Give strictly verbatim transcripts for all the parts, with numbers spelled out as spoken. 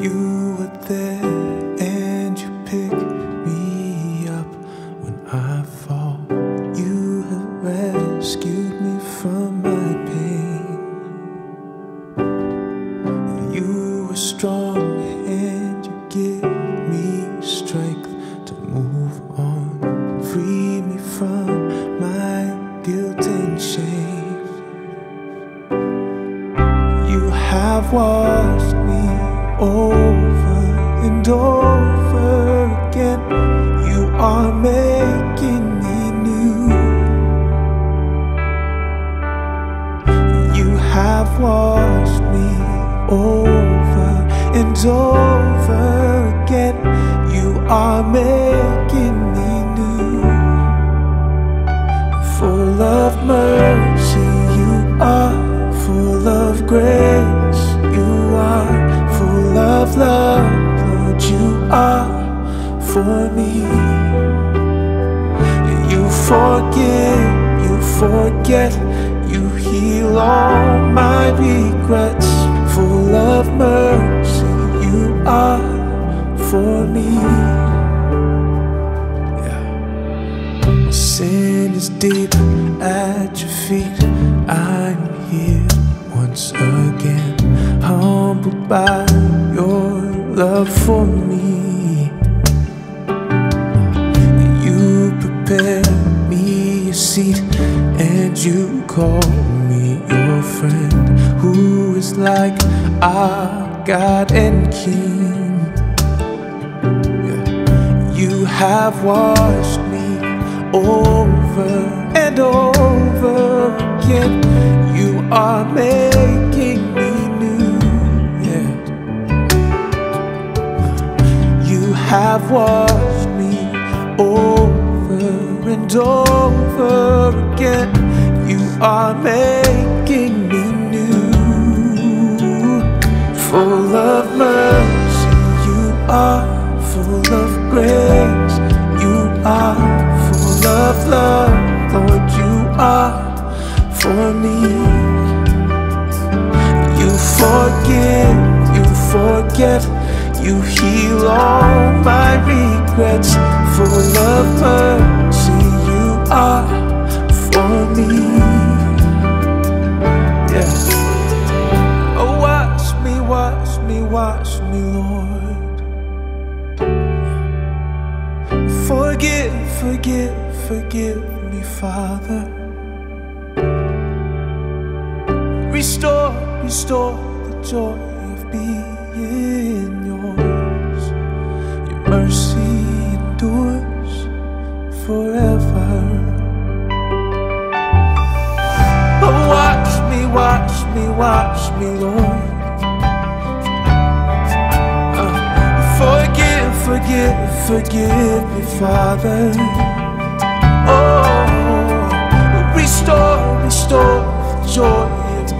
You were there and you picked me up when I fall. You have rescued me from my pain. You were strong and you give me strength to move on. Free me from my guilt and shame. You have washed me over and over again. You are making me new. You have washed me over and over again. You are making me new. Full of mercy, you are full of grace. You are full of love, Lord, you are for me. You forgive, you forget, you heal all my regrets. Full of mercy, you are for me. Yeah. My sin is deep at your feet. I'm here once again, humbled by your love for me. You prepare me a seat and you call me your friend, who is like our God and King. Yeah. You have washed me over and over again. You are making me new, yeah. You have washed me over and over again. You are making me new. Full of mercy, you are full of grace. You are full of love, Lord, you are for me. You forgive, you forget, you heal all my regrets. Full of mercy, you are for me. Yeah. Oh, wash me, wash me, wash me, Lord. Forgive, forgive, forgive me, Father. Restore, restore the joy of being yours. Your mercy endures forever. Oh, watch me, watch me, watch me, Lord. uh, Forgive, forgive, forgive me, Father. Oh, restore, restore the joy.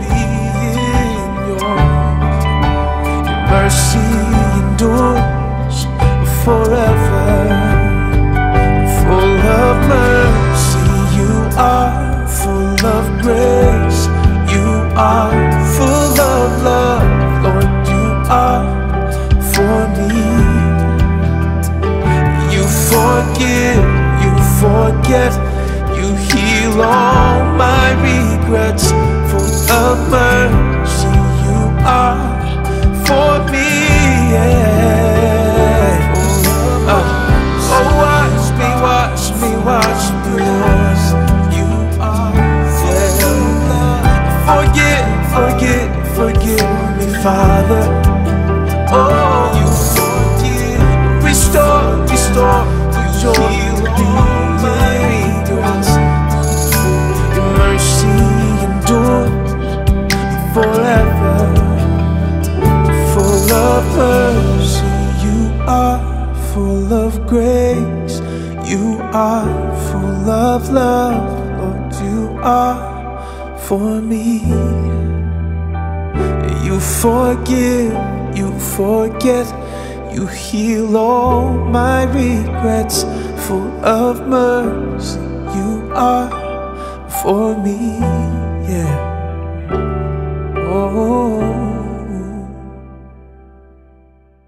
Mercy endures forever. Full of mercy, you are full of grace. You are full of love, Lord, you are for me. You forgive, you forget, you heal all my regrets. Full of mercy, you are for me, yeah. uh, Oh, watch me, watch me, watch me, Lord. You are, yeah. Forgive, forgive, forgive me, Father. Oh, you forgive, restore, restore the joy of my regrets. Your mercy endures forever. Full of mercy, you are full of grace. You are full of love, Lord, you are for me. You forgive, you forget, you heal all my regrets. Full of mercy, you are for me, yeah. Oh.